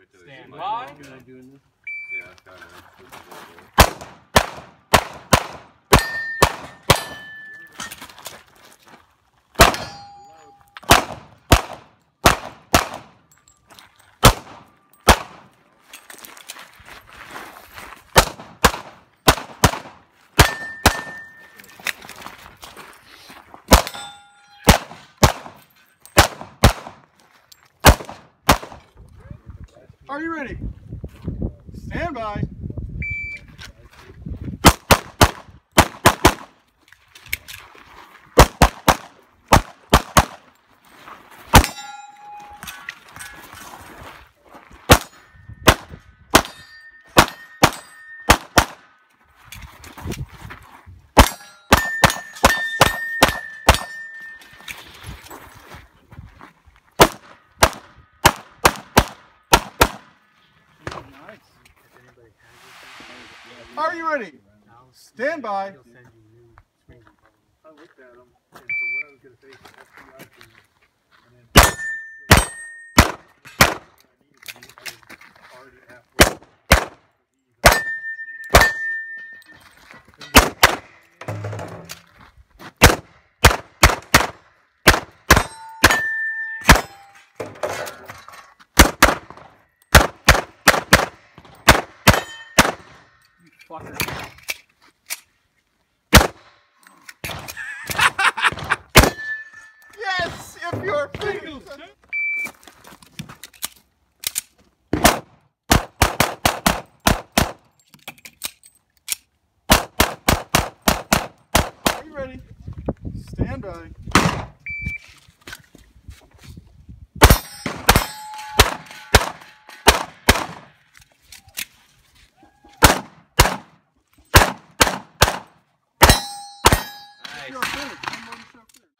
Stand by. Yeah, kind of. Are you ready? Stand by. Are you ready? Stand by. I looked at them, and so what I was going to say is FBI thing, and then I needed to be already halfway. You fucker. Yes, if you're finished. Are you ready? Stand by. Nice. You're finished. I'm going to show clear.